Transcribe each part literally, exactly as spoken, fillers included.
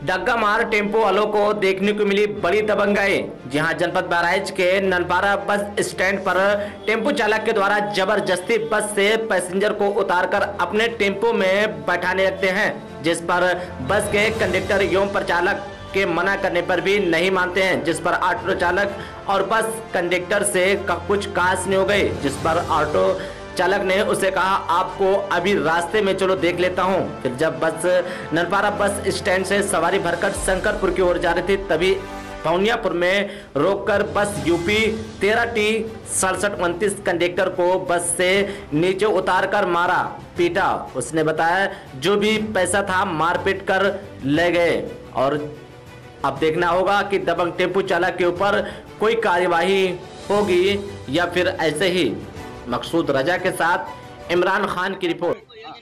डग्गा मार टेम्पो वालों को देखने को मिली बड़ी दबंगाई। जहां जनपद बहराइच के ननपारा बस स्टैंड पर टेम्पो चालक के द्वारा जबरदस्ती बस से पैसेंजर को उतारकर अपने टेम्पो में बैठाने लगते हैं, जिस पर बस के कंडक्टर एवं प्रचालक के मना करने पर भी नहीं मानते हैं, जिस पर ऑटो चालक और बस कंडक्टर से कुछ कास नहीं हो गई। जिस पर ऑटो चालक ने उसे कहा, आपको अभी रास्ते में चलो देख लेता हूं। फिर जब बस ननपारा बस स्टैंड से सवारी भरकर शंकरपुर की ओर जा रही थी, तभी पौनियापुर में रोककर बस यूपी तेरह टी सड़सठ उनतीस कंडक्टर को बस से नीचे उतार कर मारा पीटा। उसने बताया जो भी पैसा था मारपीट कर ले गए। और अब देखना होगा कि दबंग टेम्पो चालक के ऊपर कोई कार्यवाही होगी या फिर ऐसे ही। मकसूद रजा के साथ इमरान खान की रिपोर्ट।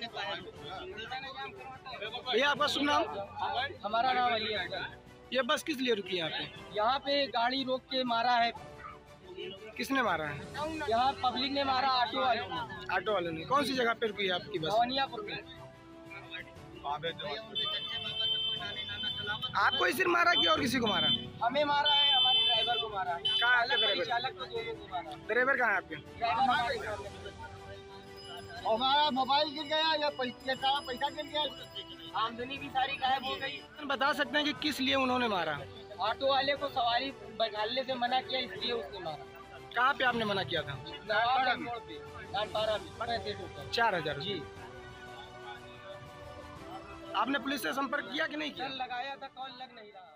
भैया आपका शुभ नाम? हमारा नाम अली है। ये बस किस लिए रुकी है यहाँ पे? यहाँ पे गाड़ी रोक के मारा है। किसने मारा है? यहाँ पब्लिक ने मारा, ऑटो वालों ने। ऑटो वाले ने। कौन सी जगह पे रुकी है आपकी बस? पौनियापुर में। आपको ही सिर्फ मारा कि और किसी को मारा? हमें मारा है, हमारे ड्राइवर को मारा है। कहाँ है ड्राइवर? चालक को दोनों को मारा। ड्राइवर कहाँ है आपके? हमारा मोबाइल गिर गया या पैसा पैसा गिर गया, आमदनी भी सारी गायब हो गई। बता सकते हैं कि किस लिए उन्होंने मारा? ऑटो वाले को सवारी बैठाने से मना किया, इसलिए उसने मारा। कहाँ पे आपने मना किया था? चार हजार जी। आपने पुलिस से संपर्क किया कि नहीं किया? लगाया था, कॉल लग नहीं रहा।